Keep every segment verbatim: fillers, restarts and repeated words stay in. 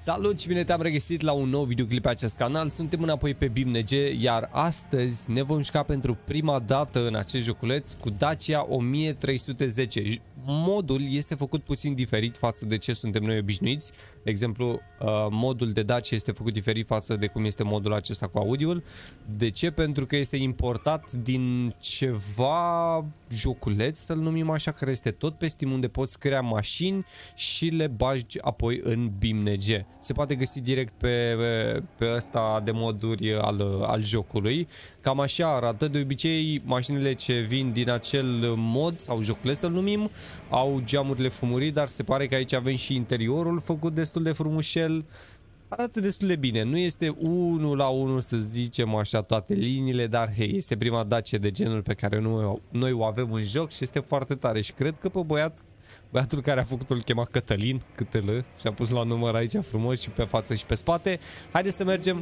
Salut și bine te-am regăsit la un nou videoclip pe acest canal. Suntem înapoi pe BeamNG, iar astăzi ne vom juca pentru prima dată în acest joculeț cu Dacia o mie trei sute zece. Modul este făcut puțin diferit față de ce suntem noi obișnuiți. De exemplu, modul de Dacia este făcut diferit față de cum este modul acesta cu audio-ul. De ce? Pentru că este importat din ceva joculeț, să-l numim așa, care este tot pe Steam, unde poți crea mașini și le bagi apoi în BeamNG. Se poate găsi direct pe, pe, pe ăsta de moduri al, al jocului. Cam așa arată. De obicei, mașinile ce vin din acel mod sau joculeț, să-l numim, au geamurile fumurii, dar se pare că aici avem și interiorul făcut destul de frumușel. Arată destul de bine. Nu este unul la unul, să zicem așa, toate liniile, dar hei, este prima Dacia de genul pe care noi, noi o avem în joc și este foarte tare. Și cred că pe băiat, băiatul care a făcut-o îl chema Cătălin, Câtălă, și a pus la număr aici frumos și pe față și pe spate. Haideți să mergem.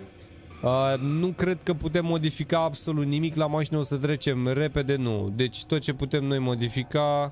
Uh, nu cred că putem modifica absolut nimic la mașină, o să trecem repede, nu. Deci tot ce putem noi modifica...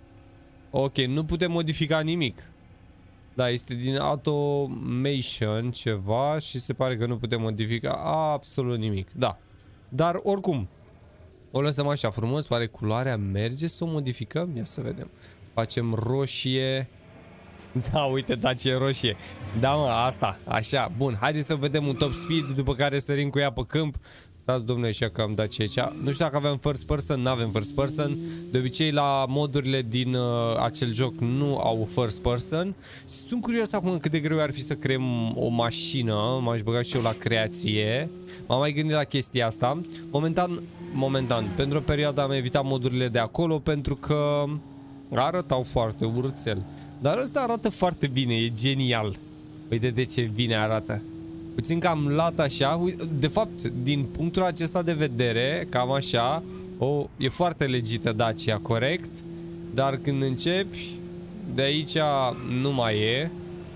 Ok, nu putem modifica nimic. Da, este din automation ceva și se pare că nu putem modifica absolut nimic. Da, dar oricum o lăsăm așa frumos, pare culoarea merge să o modificăm. Ia să vedem. Facem roșie. Da, uite, Dacia roșie. Da, mă, asta, așa, bun. Haideți să vedem un top speed, după care sărim cu ea pe câmp. Stați, domnule, așa că am dat ce aici. Nu știu dacă avem first person, nu avem first person. De obicei la modurile din uh, acel joc nu au first person. Sunt curios acum cât de greu ar fi să creăm o mașină. M-aș băga și eu la creație. M-am mai gândit la chestia asta. Momentan, momentan, pentru o perioadă am evitat modurile de acolo pentru că arătau foarte urțel. Dar ăsta arată foarte bine, e genial. Uite de ce bine arată. Puțin cam lat așa. De fapt, din punctul acesta de vedere, cam așa, o, e foarte legită Dacia, corect. Dar când începi, de aici nu mai e.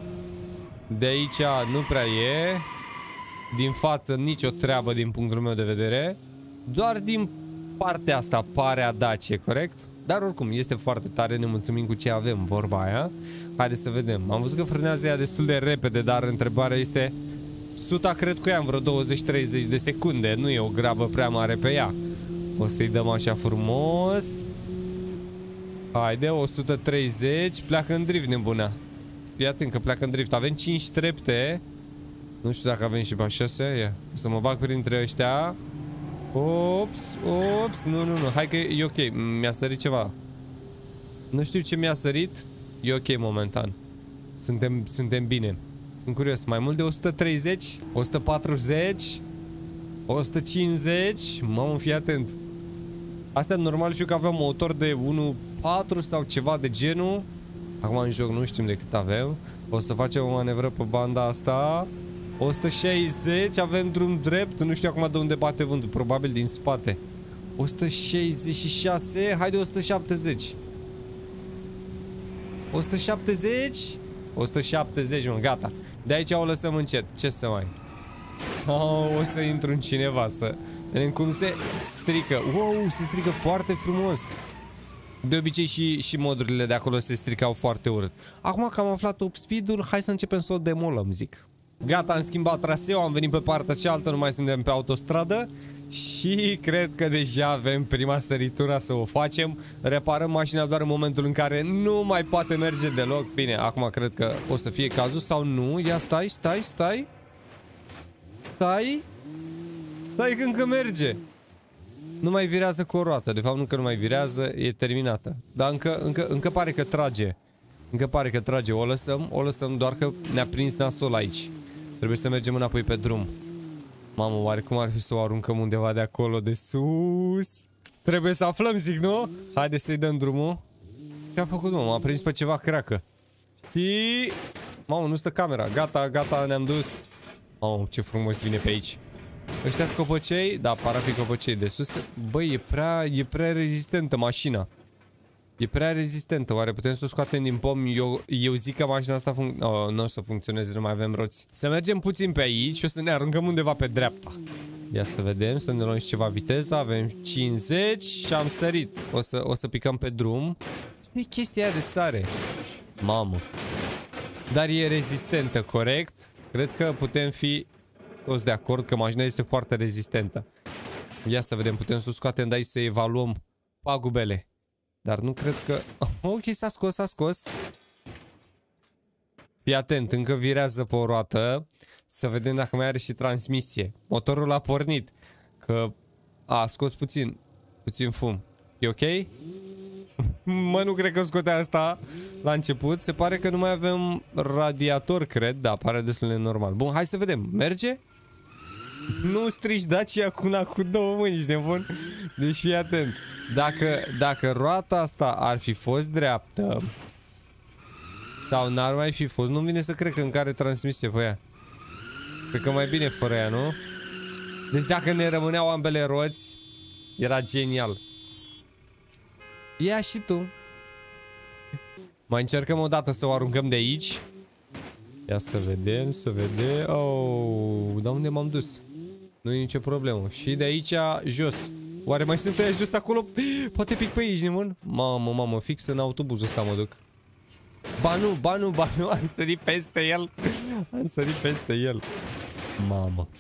De aici nu prea e. Din față nicio treabă din punctul meu de vedere. Doar din partea asta pare a Dacia, corect? Dar oricum, este foarte tare, ne mulțumim cu ce avem, vorba aia. Haideți să vedem. Am văzut că frânează ea destul de repede, dar întrebarea este... Suta cred că ea în vreo douăzeci treizeci de secunde. Nu e o grabă prea mare pe ea. O să-i dăm așa frumos. Haide, o sută treizeci. Pleacă în drift, nebuna. Fii atent că pleacă în drift. Avem cinci trepte. Nu știu dacă avem și pe șase. Ia. O să mă bag printre ăștia. Ops, ops. Nu, nu, nu. Hai că e ok. Mi-a sărit ceva. Nu știu ce mi-a sărit. E ok momentan. Suntem, suntem bine. Sunt curios, mai mult de o sută treizeci, o sută patruzeci, o sută cincizeci, mamă, fii atent. Astea normal știu că aveam motor de unu virgulă patru sau ceva de genul. Acum în joc nu știm de cât avem. O să facem o manevră pe banda asta. o sută șaizeci, avem drum drept, nu știu acum de unde bate vântul, probabil din spate. o sută șaizeci și șase, haide o sută șaptezeci. o sută șaptezeci. o sută șaptezeci, mă, gata. De aici o lăsăm încet. Ce să mai... Sau o să intru în cineva să... Vedem cum se strică. Wow, se strică foarte frumos. De obicei și, și modurile de acolo se stricau foarte urât. Acum că am aflat top speed-ul, hai să începem să o demolăm, zic. Gata, am schimbat traseu, am venit pe partea cealaltă, nu mai suntem pe autostradă. Și cred că deja avem prima săritură să o facem. Reparăm mașina doar în momentul în care nu mai poate merge deloc. Bine, acum cred că o să fie cazul sau nu. Ia stai, stai, stai. Stai. Stai că încă merge. Nu mai virează cu o roată. De fapt nu că nu mai virează, e terminată. Dar încă, încă, încă pare că trage. Încă pare că trage, o lăsăm. O lăsăm doar că ne-a prins nasul aici. Trebuie să mergem înapoi pe drum. Mamă, oare cum ar fi să o aruncăm undeva de acolo, de sus? Trebuie să aflăm, zic, nu? Haide să-i dăm drumul. Ce a făcut, mă? M-a prins pe ceva creacă. Și... Mamă, nu stă camera. Gata, gata, ne-am dus. Mamă, ce frumos vine pe aici. Ăștia scopăcei? Da, par a fi copăcei de sus. Băi, e prea, e prea rezistentă mașina. E prea rezistentă. Oare putem să o scoatem din pom? Eu, eu zic că mașina asta oh, nu o să funcționeze, nu mai avem roți. Să mergem puțin pe aici și o să ne aruncăm undeva pe dreapta. Ia să vedem, să ne luăm și ceva viteză. Avem cincizeci și am sărit. O să, o să picăm pe drum. Ce e chestia aia de sare? Mamă. Dar e rezistentă, corect? Cred că putem fi toți de acord că mașina este foarte rezistentă. Ia să vedem, putem să o scoatem de aici să evaluăm pagubele. Dar nu cred că... Ok, s-a scos, s-a scos. Fii atent, încă virează pe o roată. Să vedem dacă mai are și transmisie. Motorul a pornit. Că a scos puțin. Puțin fum. E ok? Mă, nu cred că scotea asta la început. Se pare că nu mai avem radiator, cred. Da, pare destul de normal. Bun, hai să vedem. Merge? Nu strici Dacia cu una cu două mâini, ești nebun? Deci fii atent. Dacă, dacă roata asta ar fi fost dreaptă sau n-ar mai fi fost, nu-mi vine să cred că încă are transmisie pe ea. Cred că mai bine fără ea, nu? Deci dacă ne rămâneau ambele roți, era genial. Ia și tu. Mai încercăm o dată să o aruncăm de aici. Ia să vedem, să vedem. Oh, dar unde m-am dus? Nu e nicio problemă. Și de aici jos. Oare mai sunt aia jos acolo? Poate pic pe aici, nemân? Mamă, mamă, fix în autobuzul ăsta mă duc. Ba nu, ba nu, ba nu, am sărit peste el. Am sărit peste el. Mamă.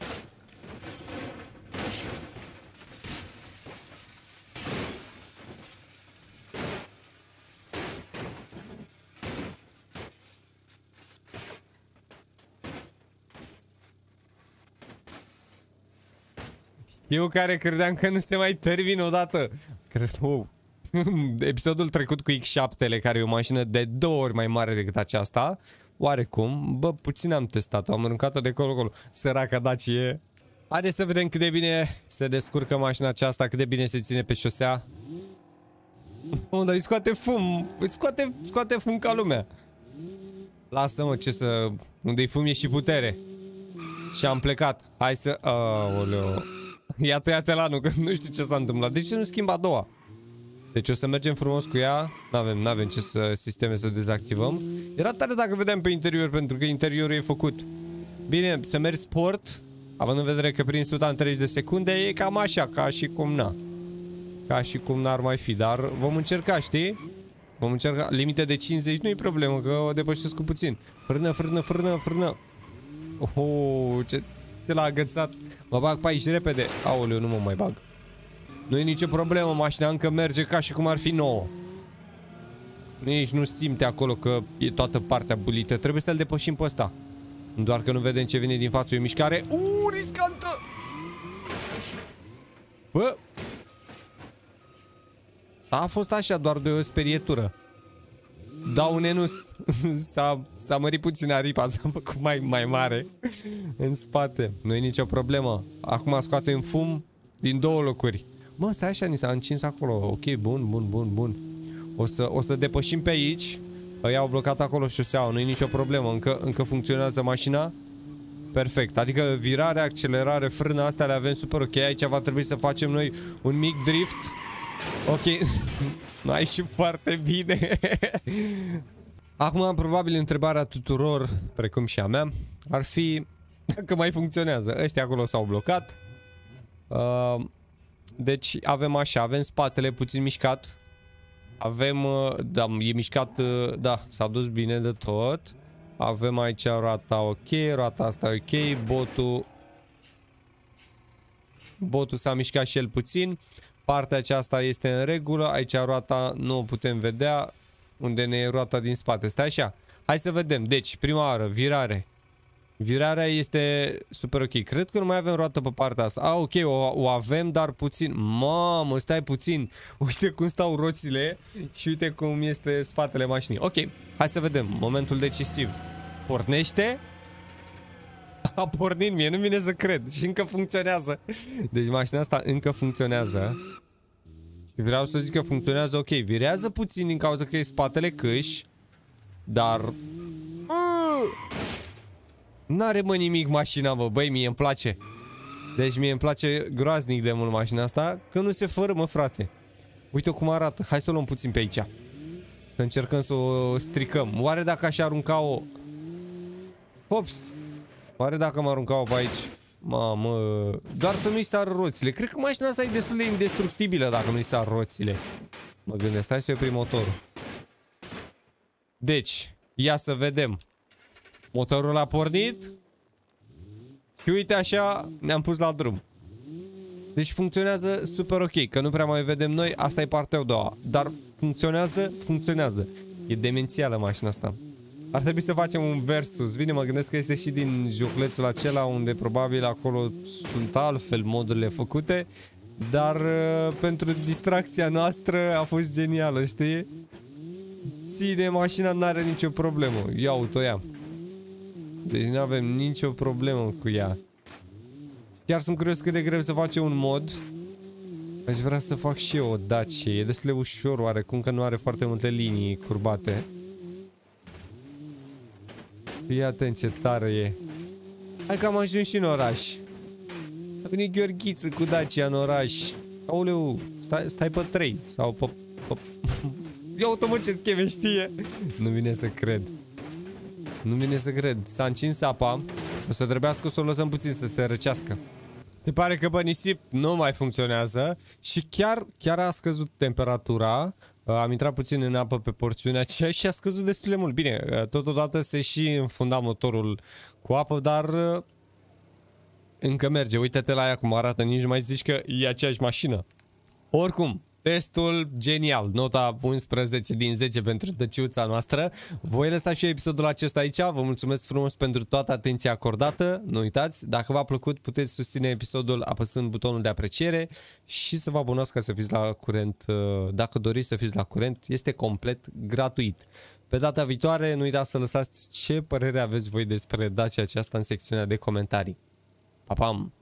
Eu care credeam că nu se mai termină odată. Cred, oh. Episodul trecut cu X șapte-le, care e o mașină de două ori mai mare decât aceasta. Oarecum, bă, puțin am testat-o, am mâncat-o de colo-colo. Săraca Dacie. Haideți să vedem cât de bine se descurcă mașina aceasta, cât de bine se ține pe șosea. Oh, dar îi scoate fum, îi scoate, scoate fum ca lumea. Lasă-mă, ce să... Unde-i fum e și putere. Și am plecat. Hai să... Aoleo. Ia tăia-te la nu, că nu știu ce s-a întâmplat. De ce nu schimb a doua? Deci o să mergem frumos cu ea. N-avem, n-avem ce să, sisteme să dezactivăm. Era tare dacă vedeam pe interior, pentru că interiorul e făcut. Bine, să mergi sport, având în vedere că prin suta în treizeci de secunde, e cam așa, ca și cum na. Ca și cum n-ar mai fi, dar vom încerca, știi? Vom încerca. Limite de cincizeci nu e problemă, că o depășesc cu puțin. Frână, frână, frână, frână. Oh, ce... Se l-a agățat. Mă bag pe aici repede. Aoleu, nu mă mai bag. Nu e nicio problemă, mașina încă merge ca și cum ar fi nouă. Nici nu simte acolo că e toată partea bulită. Trebuie să-l depășim pe ăsta. Doar că nu vedem ce vine din față. E o mișcare. Uuu, riscantă! Bă! A fost așa, doar de o sperietură. Daune nu s-a mărit puțin aripa, s-a făcut mai, mai mare în spate. Nu e nicio problemă. Acum scoatem fum din două locuri. Mă, stai așa, ni s-a încins acolo. Ok, bun, bun, bun, bun. O să, o să depășim pe aici. Îi au blocat acolo șoseaua, nu e nicio problemă. Încă, încă funcționează mașina. Perfect, adică virare, accelerare, frână, astea le avem super ok. Aici va trebui să facem noi un mic drift. Ok. Mai și foarte bine. Acum, probabil întrebarea tuturor, precum și a mea, ar fi dacă mai funcționează. Ăștia acolo s-au blocat. uh, Deci avem așa, avem spatele puțin mișcat. Avem, uh, da, e mișcat, uh, da, s-a dus bine de tot. Avem aici roata ok, roata asta ok, botul Botul s-a mișcat și el puțin. Partea aceasta este în regulă. Aici roata nu o putem vedea. Unde ne e roata din spate. Stai așa. Hai să vedem. Deci, prima oară, virare. Virarea este super ok. Cred că nu mai avem roată pe partea asta. Ah, ok, o, o avem, dar puțin. Mamă, stai puțin. Uite cum stau roțile și uite cum este spatele mașinii. Ok, hai să vedem. Momentul decisiv. Pornește. A pornit, mie nu vine să cred. Și încă funcționează. Deci mașina asta încă funcționează. Și vreau să zic că funcționează ok. Virează puțin din cauza că e spatele câș. Dar n-are mă nimic mașina, bă. Băi, mie îmi place. Deci mie îmi place groaznic de mult mașina asta. Că nu se fărâmă, frate. Uite cum arată. Hai să o luăm puțin pe aici. Să încercăm să o stricăm. Oare dacă aș arunca-o... Hops. Oare dacă mă aruncau pe aici? Mamă, doar să nu-i sară roțile. Cred că mașina asta e destul de indestructibilă dacă nu-i sară roțile. Mă gândesc, stai să oprim motorul. Deci, ia să vedem. Motorul a pornit. Și uite așa, ne-am pus la drum. Deci funcționează super ok, că nu prea mai vedem noi, asta e partea a doua. Dar funcționează, funcționează. E demențială mașina asta. Ar trebui să facem un versus. Bine, mă gândesc că este și din joculețul acela unde probabil acolo sunt altfel modurile făcute. Dar uh, pentru distracția noastră a fost genială, știi? Ține mașina, n-are nicio problemă. Ia auto, ia. Deci nu avem nicio problemă cu ea. Chiar sunt curios cât de greu să face un mod. Aș vrea să fac și eu o Dacia. E destul de ușor oarecum, că nu are foarte multe linii curbate. Fii atent ce tare e. Hai că am ajuns și în oraș. A venit Gheorghiță cu Dacia în oraș. Aoleu, stai, stai pe trei. Sau pe... pe... Ia uite mă ce scheme știe. Nu vine să cred. Nu vine să cred. S-a încins apa. O să trebuiască să o lăsăm puțin să se răcească. Se pare că pe nisip nu mai funcționează. Și chiar, chiar a scăzut temperatura. Am intrat puțin în apă pe porțiunea aceea și a scăzut destul de mult. Bine, totodată se și înfunda motorul cu apă, dar încă merge. Uite-te la ea cum arată, nici nu mai zici că e aceeași mașină. Oricum, testul genial, nota unsprezece din zece pentru dăciuța noastră. Voi lăsa și eu episodul acesta aici. Vă mulțumesc frumos pentru toată atenția acordată. Nu uitați, dacă v-a plăcut, puteți susține episodul apăsând butonul de apreciere și să vă abonați ca să fiți la curent. Dacă doriți să fiți la curent, este complet gratuit. Pe data viitoare, nu uitați să lăsați ce părere aveți voi despre Dacia aceasta în secțiunea de comentarii. Pa, pam!